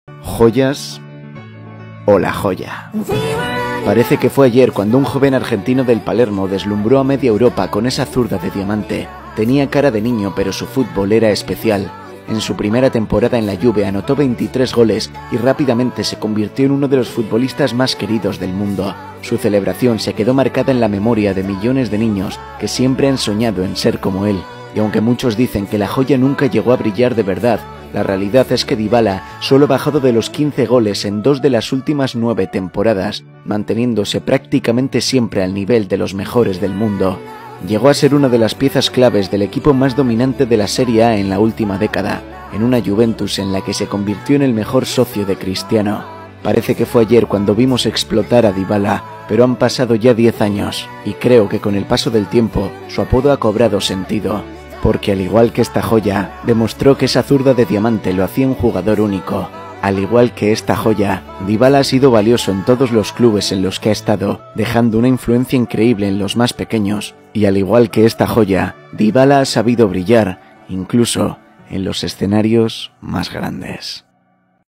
¿Joyas o la joya? Parece que fue ayer cuando un joven argentino del Palermo deslumbró a media Europa con esa zurda de diamante. Tenía cara de niño, pero su fútbol era especial. En su primera temporada en la Juve anotó 23 goles y rápidamente se convirtió en uno de los futbolistas más queridos del mundo. Su celebración se quedó marcada en la memoria de millones de niños que siempre han soñado en ser como él. Y aunque muchos dicen que la joya nunca llegó a brillar de verdad, la realidad es que Dybala solo ha bajado de los 15 goles en 2 de las últimas 9 temporadas, manteniéndose prácticamente siempre al nivel de los mejores del mundo. Llegó a ser una de las piezas claves del equipo más dominante de la Serie A en la última década, en una Juventus en la que se convirtió en el mejor socio de Cristiano. Parece que fue ayer cuando vimos explotar a Dybala, pero han pasado ya 10 años, y creo que con el paso del tiempo su apodo ha cobrado sentido. Porque al igual que esta joya, demostró que esa zurda de diamante lo hacía un jugador único. Al igual que esta joya, Dybala ha sido valioso en todos los clubes en los que ha estado, dejando una influencia increíble en los más pequeños. Y al igual que esta joya, Dybala ha sabido brillar, incluso en los escenarios más grandes.